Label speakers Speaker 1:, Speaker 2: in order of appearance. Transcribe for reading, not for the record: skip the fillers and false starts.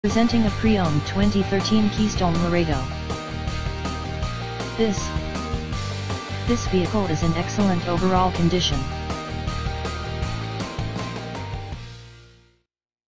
Speaker 1: Presenting a pre-owned 2013 Keystone LAREDO. This vehicle is in excellent overall condition.